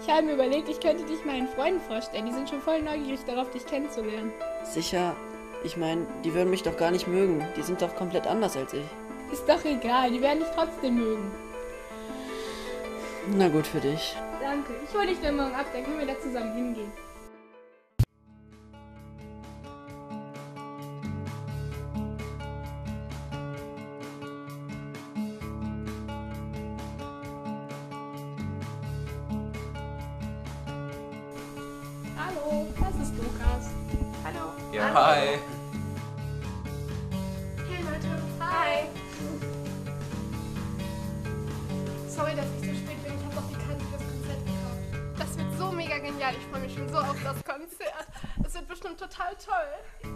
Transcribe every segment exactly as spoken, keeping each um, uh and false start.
Ich habe mir überlegt, ich könnte dich meinen Freunden vorstellen. Die sind schon voll neugierig darauf, dich kennenzulernen. Sicher? Ich meine, die würden mich doch gar nicht mögen. Die sind doch komplett anders als ich. Ist doch egal, die werden dich trotzdem mögen. Na gut für dich. Danke. Ich hole dich dann morgen ab, dann können wir da zusammen hingehen. Hallo, das ist Lukas. Hallo. Ja, Hallo. hi. Hey Leute. Hi. Sorry, dass ich so spät bin. Ich habe doch die Karte für das Konzert gekauft. Das wird so mega genial. Ich freue mich schon so auf das Konzert. Das wird bestimmt total toll.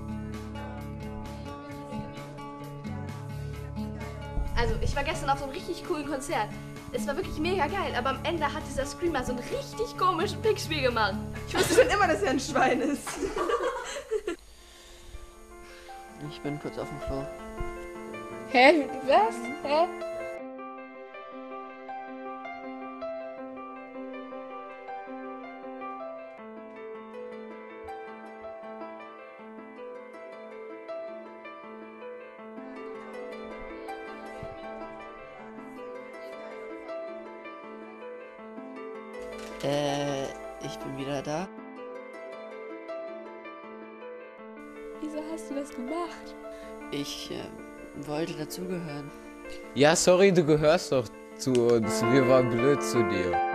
Also, ich war gestern auf so einem richtig coolen Konzert. Es war wirklich mega geil, aber am Ende hat dieser Screamer so einen richtig komischen Pickspiel gemacht. Ich wusste schon immer, dass er ein Schwein ist. Ich bin kurz auf dem Klo. Hä? Was? Hä? Äh, ich bin wieder da. Wieso hast du das gemacht? Ich äh, wollte dazugehören. Ja, sorry, du gehörst doch zu uns. Wir waren blöd zu dir.